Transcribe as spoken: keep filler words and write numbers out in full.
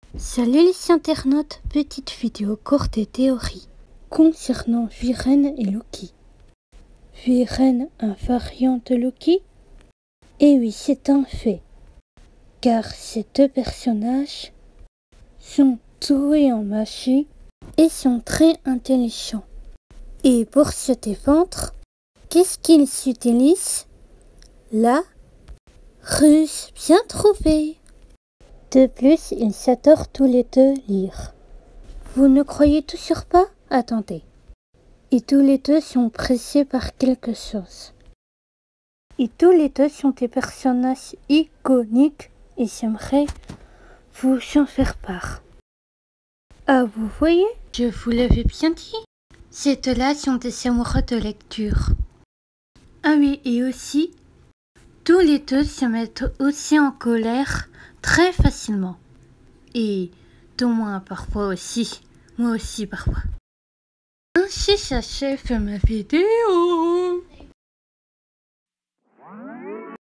Salut les internautes, petite vidéo courte et théorie concernant Viren et Loki. Viren, un variant de Loki? Eh oui, c'est un fait, car ces deux personnages sont doués en magie et sont très intelligents. Et pour se défendre, qu'est-ce qu'ils utilisent? La ruse, bien trouvé. De plus, ils s'adorent tous les deux lire. Vous ne croyez toujours pas? Attendez. Et tous les deux sont pressés par quelque chose. Et tous les deux sont des personnages iconiques et j'aimerais vous en faire part. Ah, vous voyez? Je vous l'avais bien dit. Ces deux-là sont des amoureux de lecture. Ah oui, et aussi, tous les deux se mettent aussi en colère très facilement. Et de moi parfois aussi. Moi aussi parfois. Ainsi s'achève ma vidéo.